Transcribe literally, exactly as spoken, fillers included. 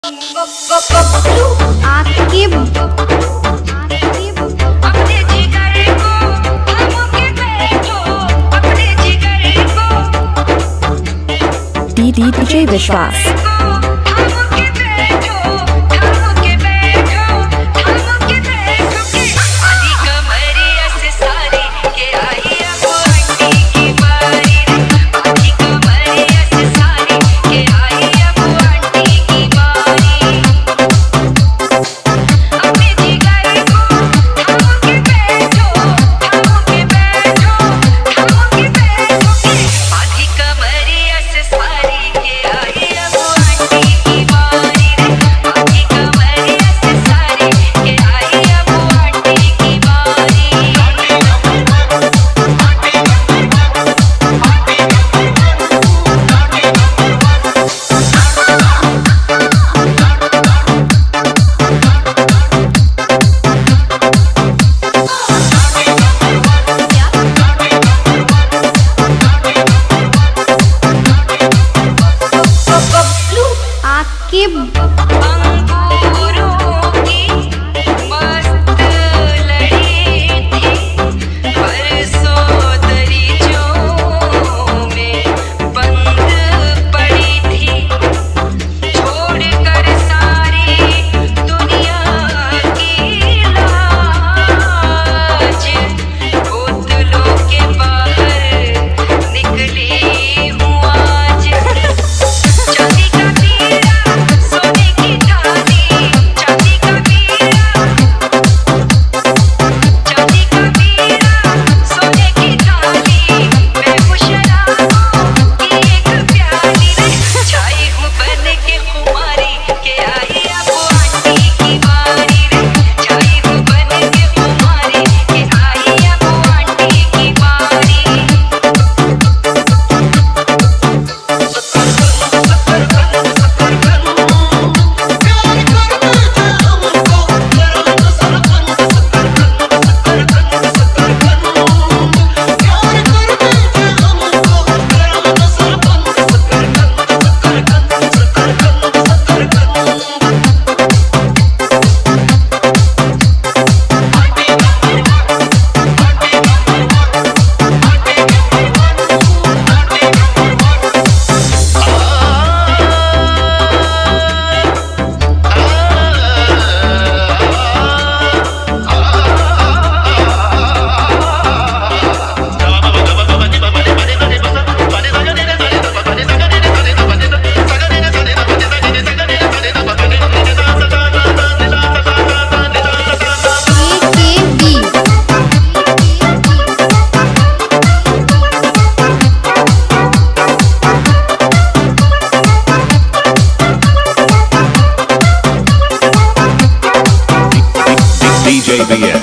आकिब अपने जिगर को थाम के बैठो, अपने जिगर को डीजे विश्वास थाम के बैठो, थाम के बैठो, थाम के बैठो के आधी कमरिया से सारी के आई अब आंटी की बारी रे, आधी कमरिया से सारी के आई अब आंटी की बारी। अपने जिगर को थाम के बैठो, थाम के बैठो, थाम के बैठो के आधी कमरिया से सारी के आई अब आंटी की बारी रे, आधी कमरिया से सारी के आई अब आंटी की बारी। आकिब अंगूरों की मस्त लड़ी थी, परसों दरीचों में बंद पड़ी थी, छोड़कर सारी दुनिया की लाज, बोतलों के बाहर निकली हूँ आज। चांदी का पीड़ा सोने की थाली, चांदी का पीड़ा, चांदी का पीड़ा सोने की थाली, मैं हूँ शराबों की एक प्याली रे, छाई हूँ बन के खुमारी के आई अब आंटी की बारी रे, छाई हूँ बन के खुमारी के आई अब आंटी की बारी। D J B S.